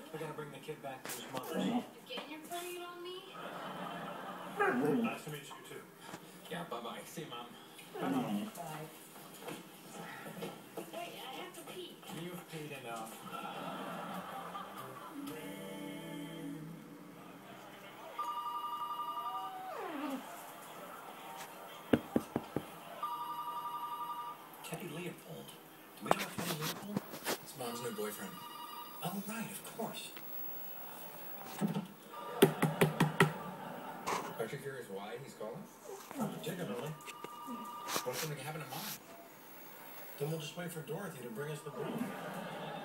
We're gonna bring the kid back to his mother. Again, you're putting it on me? Nice to meet you, too. Yeah, bye-bye. See you, Mom. Bye. Wait, I have to pee. You've peed enough. Teddy Leopold. Do we know Teddy Leopold? It's Mom's new boyfriend. Oh, right, of course. Aren't you curious why he's calling? Not particularly. What's something happened to Mom? Then we'll just wait for Dorothy to bring us the booty.